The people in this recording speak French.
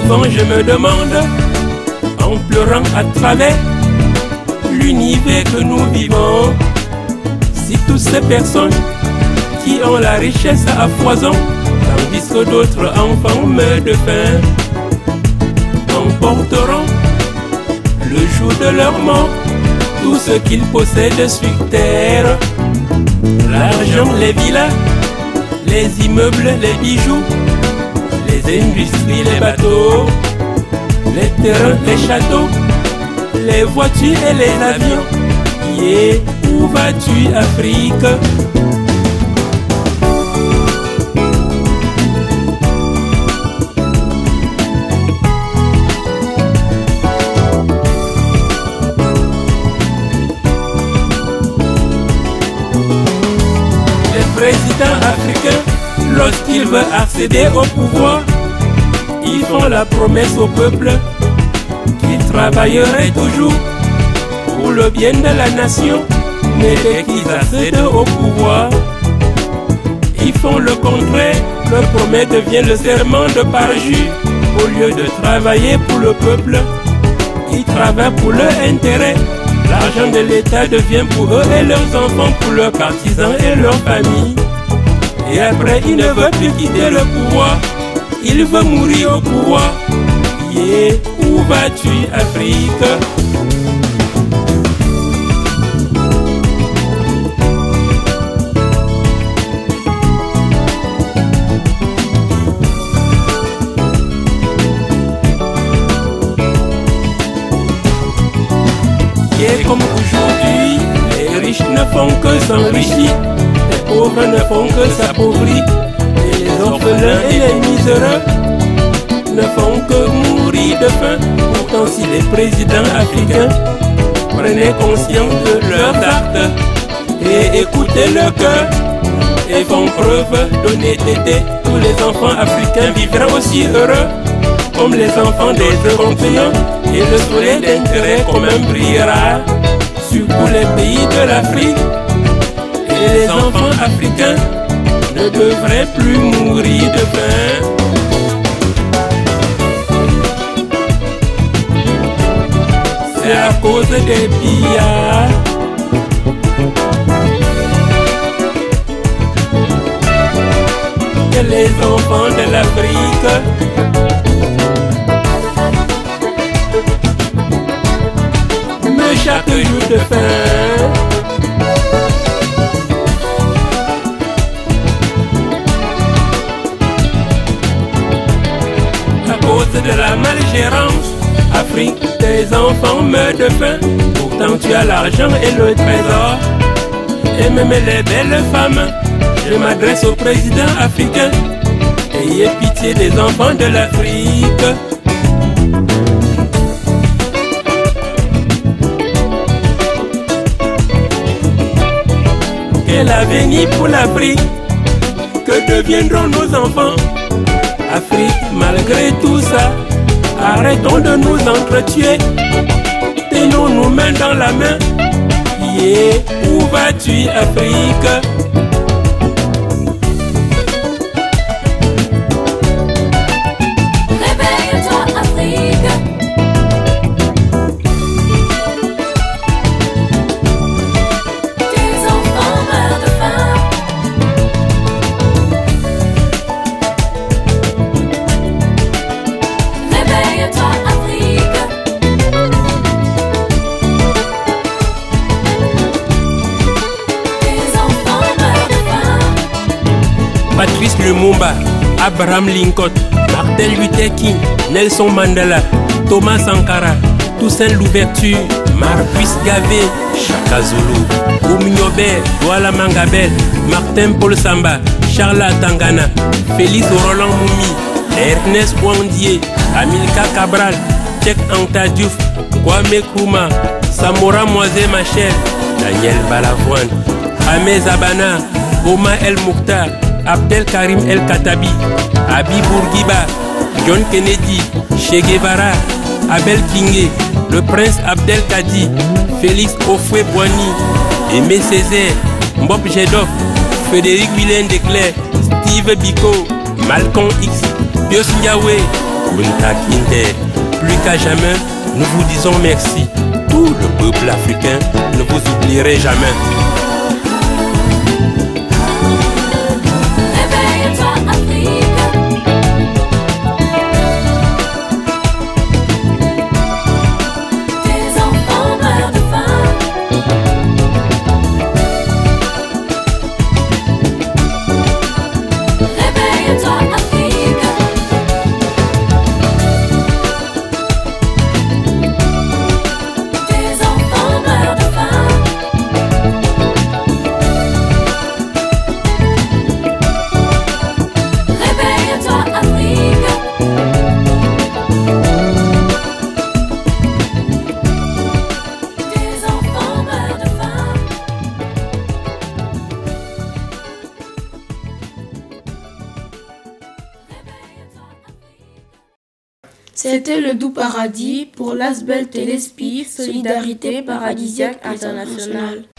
Souvent je me demande, en pleurant à travers l'univers que nous vivons, si toutes ces personnes qui ont la richesse à foison, tandis que d'autres enfants meurent de faim, emporteront le jour de leur mort tout ce qu'ils possèdent sur terre. L'argent, les villas, les immeubles, les bijoux, les industries, les bateaux, les terrains, les châteaux, les voitures et les avions. Yeah, où vas-tu, Afrique? Les présidents africains, lorsqu'ils veulent accéder au pouvoir, ils font la promesse au peuple qu'ils travailleraient toujours pour le bien de la nation. Mais dès qu'ils accèdent au pouvoir, ils font le contraire. Leur promesse devient le serment de parjure. Au lieu de travailler pour le peuple, ils travaillent pour leur intérêt. L'argent de l'État devient pour eux et leurs enfants, pour leurs partisans et leurs familles. Et après, ils ne veulent plus quitter le pouvoir. Ils veulent mourir au pouvoir. Yeah, où vas-tu, Afrique? Yeah, comme aujourd'hui, les riches ne font que s'enrichir, les pauvres ne font que s'appauvrir, et les orphelins et les miséreux ne font que mourir de faim. Pourtant, si les présidents africains prenaient conscience de leurs actes et écoutaient leur cœur et font preuve d'honnêteté, tous les enfants africains vivraient aussi heureux comme les enfants des Européens, et le soleil d'intérêt commun brillera sur tous les pays de l'Afrique. Et les enfants africains ne devraient plus mourir de faim. C'est à cause des pillards que les enfants de l'Afrique meurent chaque jour de faim. À cause de la malgérance, Afrique, tes enfants meurent de faim. Pourtant tu as l'argent et le trésor, et même les belles femmes. Je m'adresse au président africain, ayez pitié des enfants de l'Afrique. Quel avenir pour l'Afrique? Que deviendront nos enfants? Afrique, malgré tout ça, arrêtons de nous entretuer. Tenons nos mains dans la main. Yeah, où vas-tu, Afrique? Réveille-toi, Afrique. Tes enfants meurent de faim. Réveille-toi, Afrique. Tes enfants meurent de faim. Patrice Lumumba, Abraham Lincoln, Martin Luther King, Nelson Mandela, Thomas Sankara, Toussaint Louverture, Marcus Garvey, Chaka Zulu, Oumniobé, Douala Mangabel, Martin Paul Samba, Charles Tangana, Félix Roland Moumi, Ernest Ouandié, Amilcar Cabral, Cheikh Anta Diouf, Kwame Nkrumah, Samora Moise Machel, Daniel Balavoine, Ahmed Zabana, Boma El Mokhtar, Abdel Karim El Khattabi, Habib Bourguiba, John Kennedy, Che Guevara, Abel Kingé, le prince Abdel Kadi, Félix Houphouët-Boigny, Aimé Césaire, Mbop Jedov, Frédéric Willem de Clercq, Steve Biko, Malcolm X, Pius Ndiaye, Kunta Kinte. Plus qu'à jamais, nous vous disons merci. Tout le peuple africain ne vous oublierait jamais. Réveille-toi Afrique. Tes enfants meurent de faim. Réveille-toi Afrique. Tes enfants meurent de faim. Réveille-toi Afrique. Tes enfants meurent de faim. C'était le Doux Paradis pour l'Asbel Téléspi, Solidarité Paradisiaque Internationale.